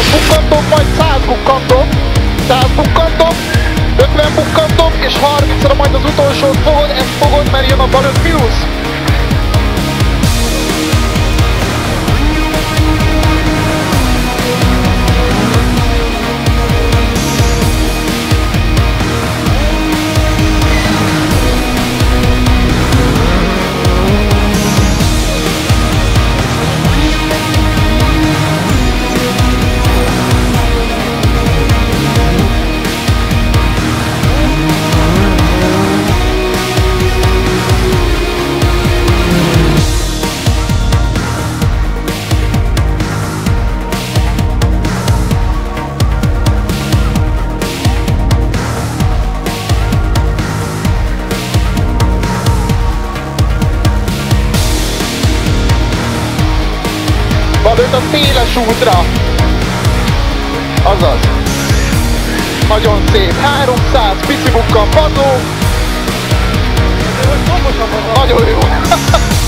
bukkantok, majd 100 bukkantok, 100 bukkantok, 50 bukkantok, és 30-ra majd az utolsót fogod, ezt fogod, mert jön a bal 5 mínusz. Balőtt a széles útra. Azaz. Nagyon szép. 300, pici bukkan, padló. Nagyon jó.